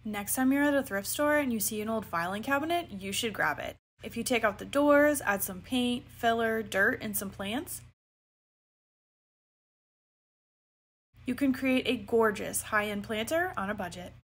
Next time you're at a thrift store and you see an old filing cabinet, you should grab it. If you take out the doors, add some paint, filler, dirt, and some plants, you can create a gorgeous high-end planter on a budget.